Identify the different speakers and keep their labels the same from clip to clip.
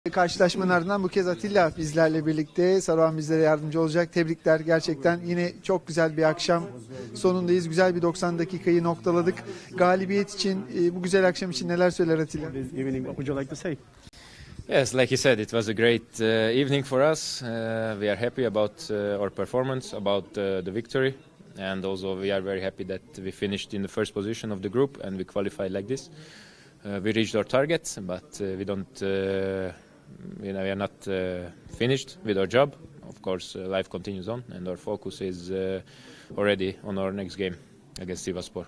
Speaker 1: Karşılaşmanın ardından bu kez Atilla bizlerle birlikte. Saruhan bizlere yardımcı olacak. Tebrikler, gerçekten yine çok güzel bir akşam sonundayız. Güzel bir 90 dakikayı noktaladık. Galibiyet için, bu güzel akşam için neler söyler Atilla?
Speaker 2: This evening, what would you like to say?
Speaker 3: Yes, like you said, it was a great evening for us. We are happy about our performance, about the victory, and also we are very happy that we finished in the first position of the group and we qualified like this. We reached our target, but we don't. We are not finished with our job. Of course, life continues on, and our focus is already on our next game against Sivasspor.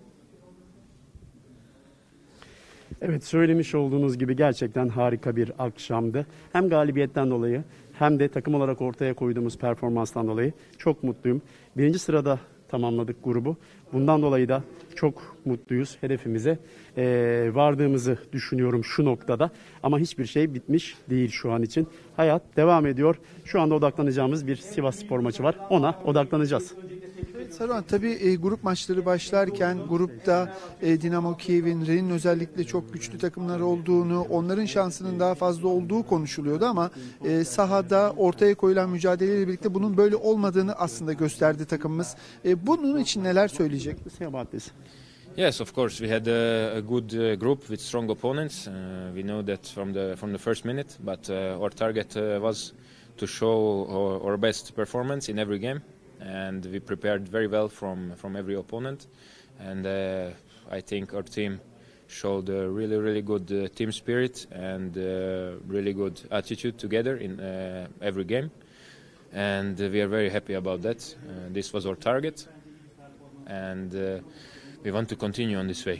Speaker 2: Evet, söylemiş olduğunuz gibi gerçekten harika bir akşamdı. Hem galibiyetten dolayı hem de takım olarak ortaya koyduğumuz performanstan dolayı çok mutluyum. Birinci sırada tamamladık grubu. Bundan dolayı da çok mutluyuz. Hedefimize vardığımızı düşünüyorum şu noktada. Ama hiçbir şey bitmiş değil şu an için. Hayat devam ediyor. Şu anda odaklanacağımız bir Sivasspor maçı var. Ona odaklanacağız.
Speaker 1: Saruhan, tabii grup maçları başlarken grupta Dinamo Kiev'in, Rennes'in özellikle çok güçlü takımlar olduğunu, onların şansının daha fazla olduğu konuşuluyordu ama sahada ortaya koyulan mücadeleyle birlikte bunun böyle olmadığını aslında gösterdi takımımız. Bunun için neler söyleyecek?
Speaker 3: Yes, of course. We had a good group with strong opponents. We know that from the first minute. But our target was to show our best performance in every game, and we prepared very well from every opponent. And I think our team showed a really good team spirit and really good attitude together in every game. And we are very happy about that. This was our target, and we want to continue on this way.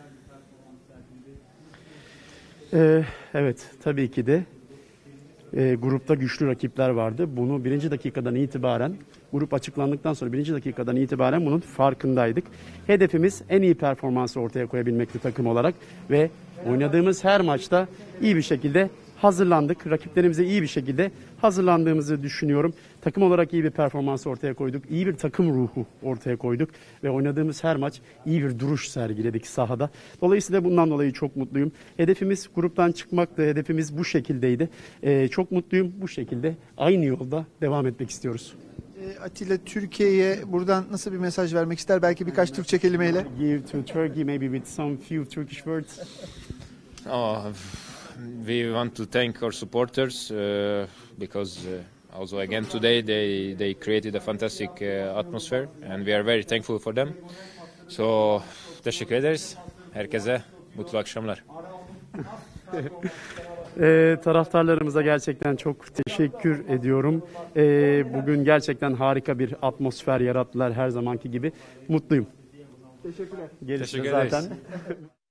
Speaker 2: Evet, tabii ki de grupta güçlü rakipler vardı. Bunu birinci dakikadan itibaren, grup açıklandıktan sonra birinci dakikadan itibaren bunun farkındaydık. Hedefimiz en iyi performansı ortaya koyabilmekti takım olarak ve oynadığımız her maçta iyi bir şekilde hazırlandık. Rakiplerimize iyi bir şekilde hazırlandığımızı düşünüyorum. Takım olarak iyi bir performans ortaya koyduk. İyi bir takım ruhu ortaya koyduk. Ve oynadığımız her maç iyi bir duruş sergiledik sahada. Dolayısıyla bundan dolayı çok mutluyum. Hedefimiz gruptan çıkmaktı. Hedefimiz bu şekildeydi. Çok mutluyum. Bu şekilde aynı yolda devam etmek istiyoruz.
Speaker 1: Atilla, Türkiye'ye buradan nasıl bir mesaj vermek ister? Belki birkaç Türkçe kelimeyle.
Speaker 2: Give to Turkey maybe with some few Turkish words.
Speaker 3: We want to thank our supporters because also again today they created a fantastic atmosphere and we are very thankful for them. So teşekkür ederiz. Herkese mutlu akşamlar.
Speaker 2: Taraftarlarımıza gerçekten çok teşekkür ediyorum. Bugün gerçekten harika bir atmosfer yarattılar her zamanki gibi. Mutluyum.
Speaker 1: Teşekkürler.
Speaker 2: Gelişte
Speaker 3: Teşekkür ederiz.
Speaker 2: zaten.